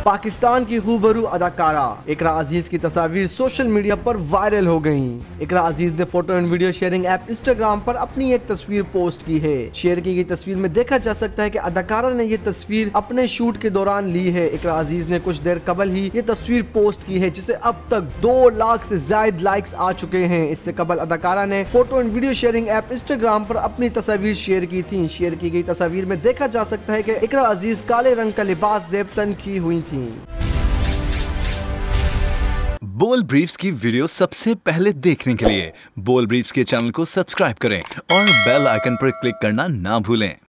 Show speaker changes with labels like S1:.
S1: पाकिस्तान की खूबरू अदाकारा इकरा अजीज की तस्वीर सोशल मीडिया पर वायरल हो गईं। इकरा अजीज ने photo and video sharing app Instagram पर अपनी एक तस्वीर पोस्ट की है। शेयर की गई तस्वीर में देखा जा सकता है कि अदाकारा ने ये तस्वीर अपने शूट के दौरान ली है। इकरा अजीज ने कुछ देर कबल ही ये तस्वीर पोस्ट की है, जिसे अब तक 2 लाख से ज्यादा लाइक्स आ चुके हैं। इससे कबल अदाकारा ने photo and video sharing app Instagram पर अपनी तस्वीर शेयर की थी। शेयर की गई तस्वीर में देखा जा सकता है कि इकरा अजीज काले रंग का लिबास ज़ेबतन की हुई थी।
S2: बोल ब्रीफ्स की वीडियो सबसे पहले देखने के लिए बोल ब्रीफ्स के चैनल को सब्सक्राइब करें और बेल आइकन पर क्लिक करना ना भूलें।